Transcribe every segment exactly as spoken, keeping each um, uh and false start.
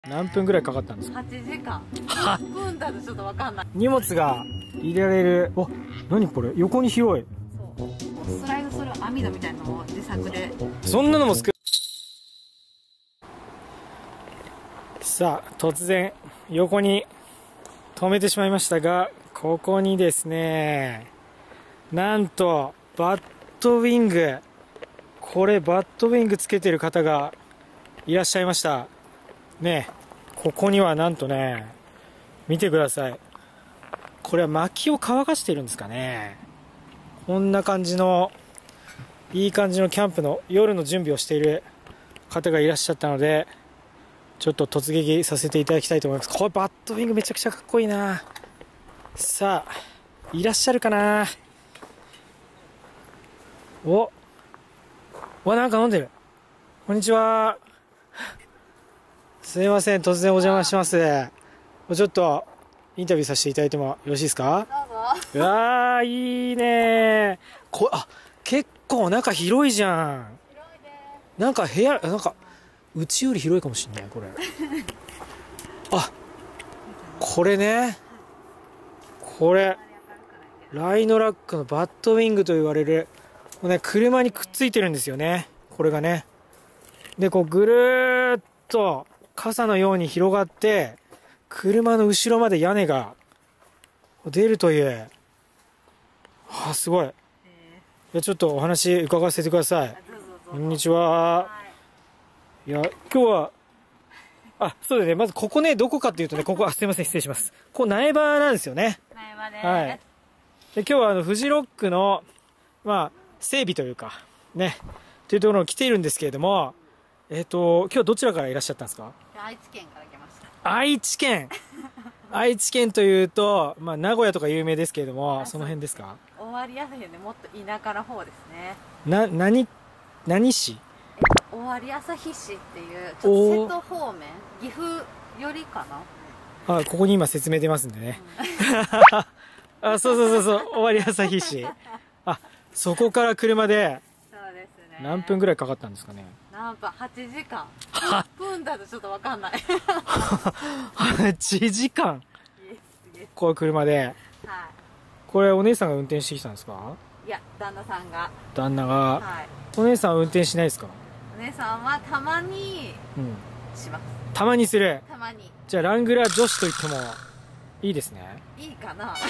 何分ぐらいかかったんですか？ はちじかん。何分だとちょっとわかんない。 荷物が入れられる。お、何これ、横に広い。 そうスライドする網戸みたいなのを自作で。 そんなのも作る。さあ、突然横に止めてしまいましたが、ここにですね、なんとバットウィング、これバットウィングつけてる方がいらっしゃいましたね。ここにはなんとね、見てください。これは薪を乾かしてるんですかね。こんな感じのいい感じのキャンプの夜の準備をしている方がいらっしゃったので、ちょっと突撃させていただきたいと思います。これバットウィングめちゃくちゃかっこいいな。さあ、いらっしゃるかな。おわ、なんか飲んでる。こんにちは。すいません、突然お邪魔します。ちょっとインタビューさせていただいてもよろしいですか？ どうぞ。 うわー、いいね。こあ、結構中広いじゃん。 広いでなんか部屋、なんかうちより広いかもしんないこれ。あ、これね、これライノラックのバットウィングと言われる、これね、車にくっついてるんですよね、これがね。でこうぐるーっと傘のように広がって、車の後ろまで屋根が出るという。あ、すごい。じゃちょっとお話伺わせてください。こんにちは。いや、今日は、あ、そうですね。まずここね、どこかっていうとね、ここ、あ、すいません、失礼します。ここ苗場なんですよね。 苗場です。 はい。で、今日はあの、フジロックの、まあ、整備というか、ね、というところに来ているんですけれども、えっと、今日どちらからいらっしゃったんですか？ 愛知県から来ました。 愛知県愛知県というと、まあ、名古屋とか有名ですけれども、その辺ですか？ 終わりやすいんで、もっと田舎の方ですね。 な、何、何市？ 尾張旭市っていう、ちょっと瀬戸方面、岐阜よりかな。 あ、ここに今説明出ますんでね。うん、あ、そうそうそうそう、尾張旭市。あ、そこから車でそうですね。 何分ぐらいかかったんですかね？ 何分？はちじかん。何分だとちょっとわかんない。 はちじかん。 イエスイエス。 こう車で。 はい。 これお姉さんが運転してきたんですか？ いや、旦那さんが。 旦那が。 はい。 お姉さんは運転しないですか？ お姉さんはたまにうん。 します。 たまにする。 たまに。 じゃあラングラー女子と言ってもいいですね。 いいかな。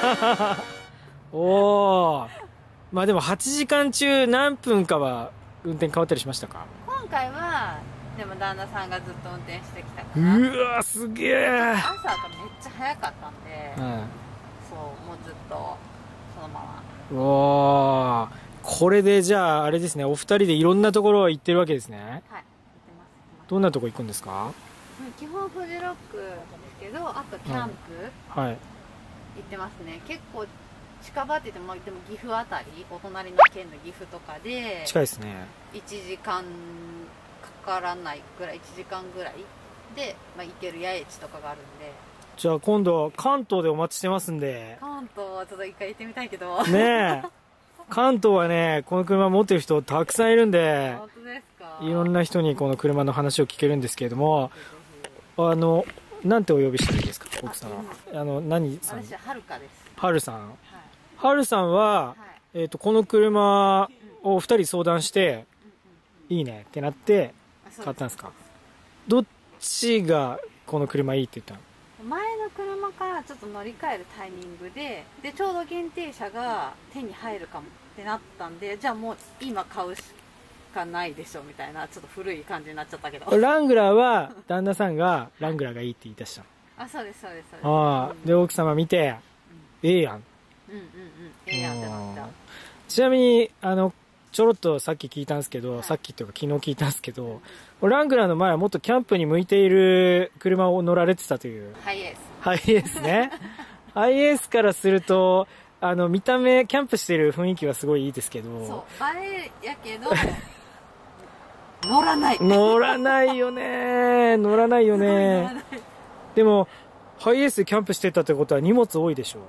おー。まあでもはちじかん中何分かは運転変わったりしましたか？ 今回はでも旦那さんがずっと運転してきたから。 うわー、すげえ。 朝がめっちゃ早かったんで、 うん。 そう、もうずっとそのまま。 おー、これでじゃああれですね、お二人でいろんなところ行ってるわけですね。 はい、行ってます。 どんなとこ行くんですか？ 基本フジロックですけど、あとキャンプ、 はい、 行ってますね。結構近場って言っても、でも岐阜あたり、お隣の県の岐阜とかで近いですね。 いちじかんかからないぐらい、いちじかんぐらいで、まあ、行ける八重地とかがあるんで。 じゃあ今度関東でお待ちしてますんで。 関東はちょっと一回行ってみたいけどねえ、関東はね、この車持ってる人たくさんいるんで、 本当ですか？ いろんな人にこの車の話を聞けるんですけれども、あの、なんてお呼びしていいですか、奥様。あの、何さん？ 私ははるかです。 はるさん。 はい、 はるさんは、はい、えっと、この車をふたり相談して、うんうん、いいねってなって買ったんですか？どっちがこの車いいって言ったの？ 前の車からちょっと乗り換えるタイミングで、でちょうど限定車が手に入るかもってなったんで、じゃあもう今買うしかないでしょみたいな、ちょっと古い感じになっちゃったけど。 ラングラーは旦那さんがラングラーがいいって言い出したの。 あ、そうですそうですそうです。 ああ、で奥様見て、うん、ええやん。 うんうんうん、ええやんってなった。 ちなみにあのちょろっとさっき聞いたんですけど、はい、さっきというか昨日聞いたんですけど、ラングラーの前はもっとキャンプに向いている車を乗られてたという。 ハイエース。 ハイエースね。ハイエースからすると、あの見た目キャンプしてる雰囲気はすごいいいですけど。 そう、映えやけど乗らない。 乗らないよね。乗らないよね。でもハイエースでキャンプしてたってことは荷物多いでしょう。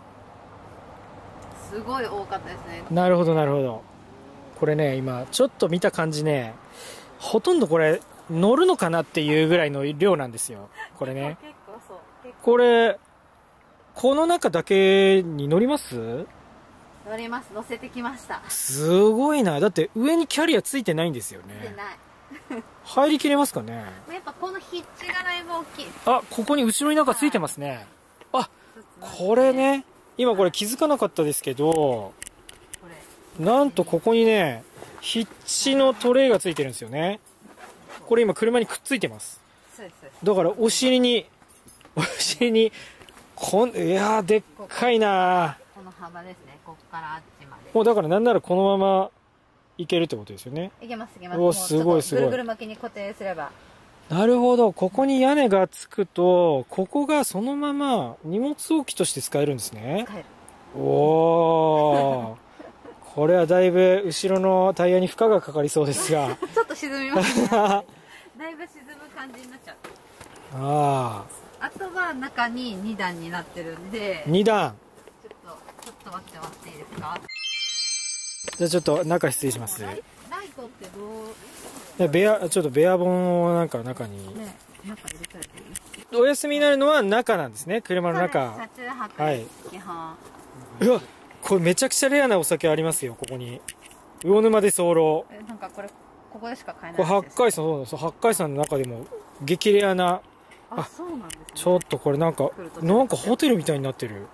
すごい多かったですね。 なるほどなるほど。これね、今ちょっと見た感じね、ほとんどこれ乗るのかなっていうぐらいの量なんですよこれね。 結構そう結構これこの中だけに乗ります？ 乗ります。乗せてきました。 すごいな。だって上にキャリアついてないんですよね。 ついてない入りきれますかね。 やっぱこのヒッチがだいぶ大きい。 あ、ここに後ろになんかついてますね。あ、これね、今これ気づかなかったですけど、 これなんとここにね、ヒッチのトレイがついてるんですよね。これ今車にくっついてます。 そうですそうです。 だからお尻に、お尻に、こん、いやーでっかいな。 この幅ですね。ここからあっちまで。 もうだからなんならこのままいけるってことですよね。 いけますいけます。 お、 もうすごいすごい。 ぐるぐる巻きに固定すれば。 なるほど。ここに屋根がつくと、ここがそのまま荷物置きとして使えるんですね。 使える。 おー。これはだいぶ後ろのタイヤに負荷がかかりそうですが。 ちょっと沈みますね。だいぶ沈む感じになっちゃう。 ああ。 あとは中にに段になってるんで。 に段。 ちょっと、ちょっと待って待っていいですか。 じゃあちょっと中失礼します。 ライライトってどうでベア、ちょっとベアボンをなんか中に。 ね、中入れたらいい。 お休みになるのは中なんですね。車の中。 車中泊、 はい。 基本。 うわ、これめちゃくちゃレアなお酒ありますよ、ここに。魚沼で候。 え、なんかこれ、ここでしか買えないこれ八海山、そうそう、八海山の中でも激レアな。 あ、そうなんですね。 ちょっとこれなんか、なんかホテルみたいになってる。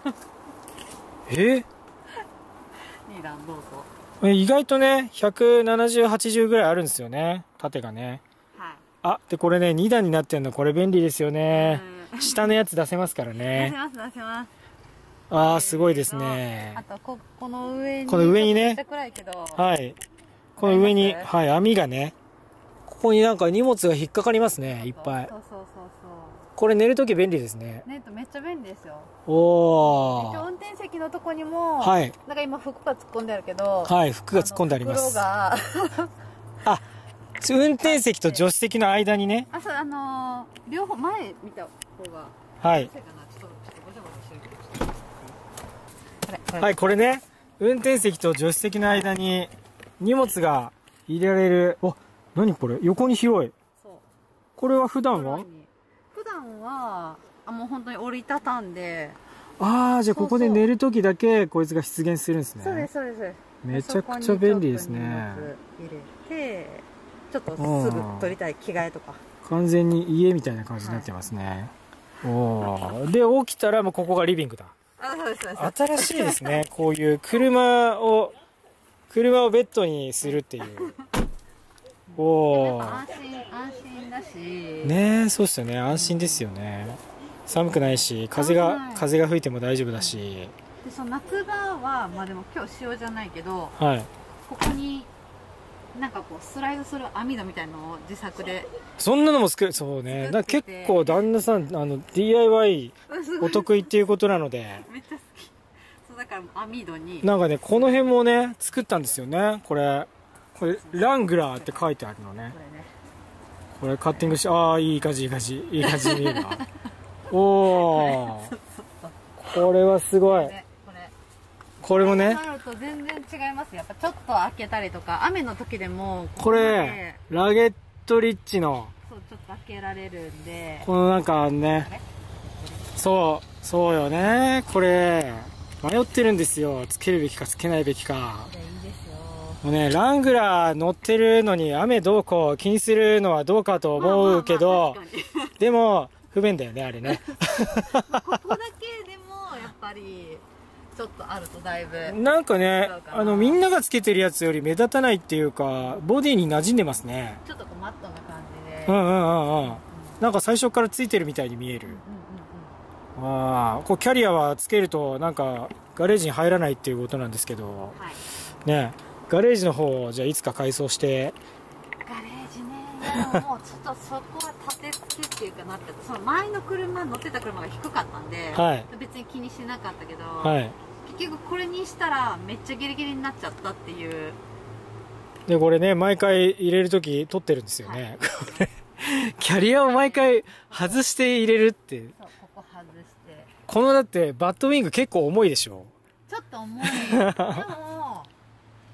えに段どうぞ。 え意外とね、ひゃくななじゅう、はちじゅうぐらいあるんですよね。縦がね。 はい。 あ、で、これね、に段になってるの、これ便利ですよね。 うん下のやつ出せますから出ねせ。ます出せます。 あー、すごいですねあ。とここの上にこの上にねちょっとちっちゃくらいけど、 はい。この上に、 わかりますはい、網がね。ここになんか荷物が引っかかりますね、いっぱいそ。うそうそうそこれ寝るとき便利ですね。 う。ネットめっちゃ便利ですよ。 おー。 一応運転席のとこにも、 はい。 なんか今服が突っ込んであるけど、 はい、服が突っ込んであります。 袋があ、運転席と助手席の間にね。 あ、そう、あのー両方前見た方がはい。 そうかな。ちょっとちょっとごちゃごちゃしてるけど。これこれはい、これね、運転席と助手席の間に荷物が入れられる。お、何これ横に広い。 そう。 これは普段は普段はあもう本当に折りたたんで、 ああ、じゃあここで寝るときだけこいつが出現するんですね。 そうですそうです。 めちゃくちゃ便利ですね。 そこにちょっと荷物入れて、ちょっとすぐ取りたい着替えとか。 完全に家みたいな感じになってますね。おお。で、起きたらもうここがリビングだ。 あ、そうですそうです。 新しいですね。こういう車を、車をベッドにするっていう。おお。 安心安心だし。 ねえ、そうですよね。安心ですよね。寒くないし、風が、風が吹いても大丈夫だし。 で、その夏場は、まあでも今日仕様じゃないけど、 はい。 ここに、なんかこうスライドする網戸みたいのを自作で。 そんなのも作る、そうね。だから結構旦那さん、あの、ディーアイワイ お得意っていうことなので。 めっちゃ好き。そうだから網戸に。 なんかね、この辺もね、作ったんですよね。これ、これ、ラングラーって書いてあるのね。 これね。 これカッティングして、ああ、いい感じ、いい感じ、いい感じに見えるな。おー。これはすごい。 これ。 これもね。 なると全然違います。やっぱちょっと開けたりとか、雨の時でもこれ、ラゲットリッチの、 そうちょっと開けられるんで。 このなんかね、そう、そうよね。これ、迷ってるんですよ。つけるべきかつけないべきか。 いいですよ。 もうね、ラングラー乗ってるのに雨どうこう気にするのはどうかと思うけど、でも、不便だよね、あれね。 ここだけでも、やっぱり、ちょっとあるとだいぶ。 なんかね、あの、みんながつけてるやつより目立たないっていうか、ボディに馴染んでますね。 ちょっとこうマットな感じで。 うんうんうんうん。なんか最初からついてるみたいに見える。ああ、こうキャリアはつけると、なんか、ガレージに入らないっていうことなんですけど、 はい、 ね、ガレージの方をじゃあいつか改装して、 ガレージね、でももうちょっとそこは立て付けっていうかなってその前の車乗ってた車が低かったんで、 はい、 別に気にしなかったけど、 はい、 結局これにしたらめっちゃギリギリになっちゃったっていう。 でこれね毎回入れるとき取ってるんですよね、はい、キャリアを毎回外して入れるって。 そうここ外してこのだってバッドウィング結構重いでしょ。 ちょっと重いでも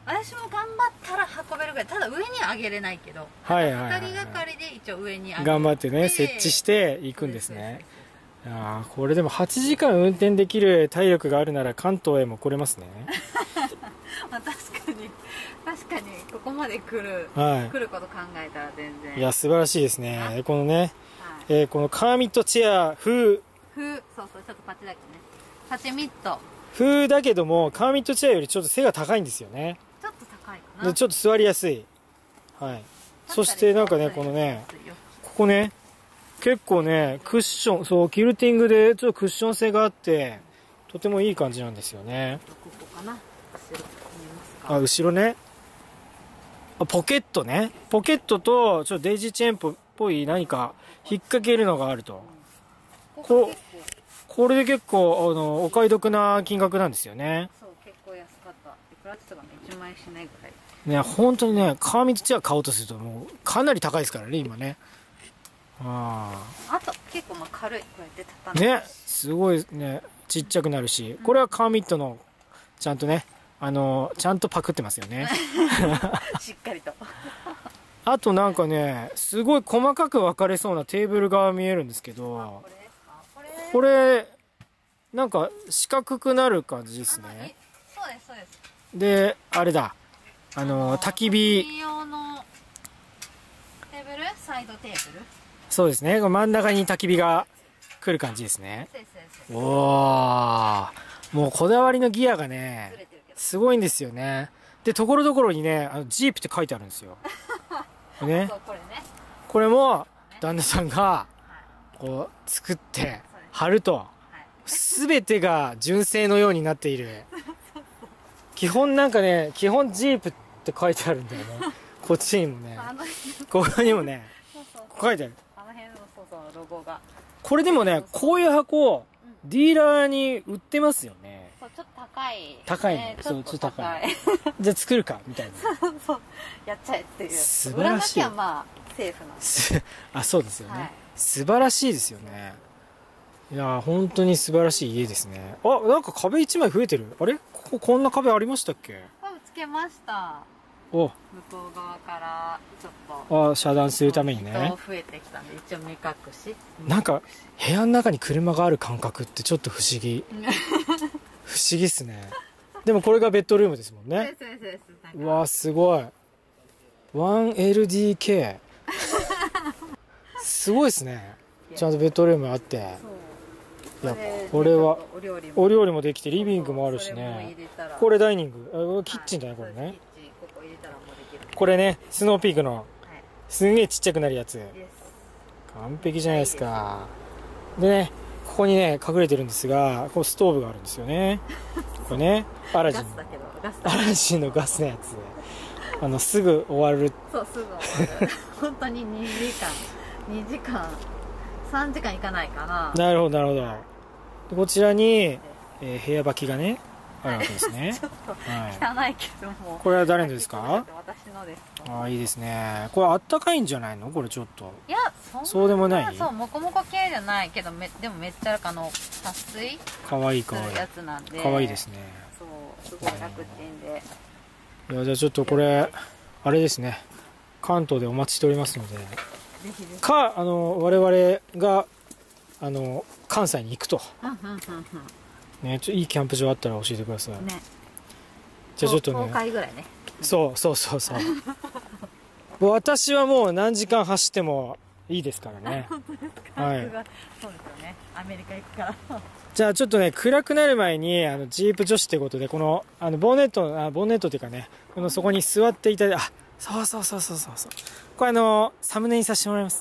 私も頑張ったら運べるぐらい、ただ上には上げれないけど、 はいはいはいはい、 ふたりがかりで一応上に上げて頑張ってね設置していくんですね。ああ、これでもはちじかん運転できる体力があるなら関東へも来れますね。 まあ確かに確かにここまで来る、 はい、 来ること考えたら全然、 いや素晴らしいですね。このね、はい、えー、このカーミットチェア風風、そうそう、ちょっとパチだけね、パチミット風だけどもカーミットチェアよりちょっと背が高いんですよね。 ちょっと高いかな。 でちょっと座りやすい。はい。そしてなんかね、このね、ここね、結構ね、クッション、そう、キルティングでちょっとクッション性があって、とてもいい感じなんですよね。 ここかな、後ろ見えますか。 あ、後ろね。あ、ポケットね。ポケットと、ちょっとデイジーチェーンっぽい何か引っ掛けるのがあると。 うん、 こう、これで結構、あの、お買い得な金額なんですよね。 そう、結構安かった。いくらって言ったかね、いちまん円しないぐらい。 ね、本当にね、カーミットチェア買おうとするともうかなり高いですからね、今ね。ああと結構まあ軽い、こうやって畳んで、 ね、すごいね、ちっちゃくなるし、これはカーミットのちゃんとね、あのちゃんとパクってますよね。 しっかりと。 あとなんかね、すごい細かく分かれそうなテーブルが見えるんですけど、 これですか。これこれなんか四角くなる感じですね。 そうですそうです。 で、あれだ、あの焚き火用のテーブル、サイドテーブル。 そうですね、真ん中に焚き火が来る感じですね。おお、もうこだわりのギアがねすごいんですよね。で、ところどころにね、あのジープって書いてあるんですよ。ね、 そう、これね、 これも旦那さんがこう作って貼ると全てが純正のようになっている。基本なんかね、基本ジープって書いてあるんだよね。こっちにもね、ここにもね書いてある。 あの辺の、そうそう、ロゴが。 これでもね、こういう箱ディーラーに売ってますよね。 そう、ちょっと高い、 高いね、そう、ちょっと高い。じゃあ作るかみたいな。 そう、やっちゃえっていう。 素晴らしい。 売らなきゃまあセーフなんで。 あ、そうですよね、 はい、 素晴らしいですよね。いやー、本当に素晴らしい家ですね。あ、なんか壁一枚増えてる。あれ、こここんな壁ありましたっけ。 つけました。 お、 向こう側からちょっとあ、遮断するためにね。 人増えてきたんで一応目隠し。 なんか部屋の中に車がある感覚ってちょっと不思議。不思議っすね。でもこれがベッドルームですもんね。うわー、すごい。ワンエルディーケー すごいですね。ちゃんとベッドルームあって、いや、これはお料理もできてリビングもあるしね。これダイニング、キッチンだね、これね。これね、スノーピークのすんげえちっちゃくなるやつ。完璧じゃないですか。でね、ここにね隠れてるんですが、こうストーブがあるんですよね。これね、アラジンアラジンのガスのやつ。あのすぐ終わる。 そう、すぐ終わる。本当ににじかんにじかんさんじかんいかないかな。 なるほどなるほど。でこちらに、えー、部屋履きがねあるわけですね。 ちょっと汚いけども、 これは誰のですか。 私のです。 ああ、いいですね。これあったかいんじゃないの、これちょっと。 いや、 そうでもない。 そう、モコモコ系じゃないけど、めでもめっちゃあの撥水かわいいかわいいやつなんで、 かわいいですね。 そう、すごい楽ちんで。 いや、じゃあちょっとこれあれですね、関東でお待ちしておりますので、か、あの我々があの関西に行くと、ね、ちょいいキャンプ場あったら教えてください。ね、じゃあちょっとね、 とおかいぐらいね。 そうそうそうそう。私はもう何時間走ってもいいですからね。 本当ですか。はい。そうですよね。アメリカ行くから。 じゃあちょっとね、暗くなる前にあのジープ女子ってことで、このあのボンネットあボンネットっていうかね、このそこに座っていただいて、あ、そうそうそうそうそうそう。これあのサムネにさせてもらいます。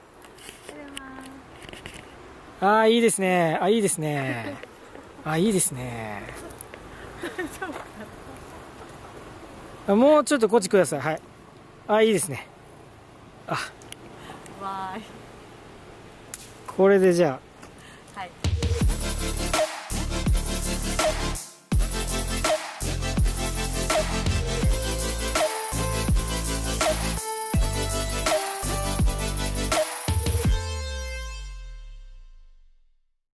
ああ、いいですね。あ、いいですね。あ、いいですね。もうちょっとこっちください。はい。あ、いいですね。あ、 わーい。 これでじゃあ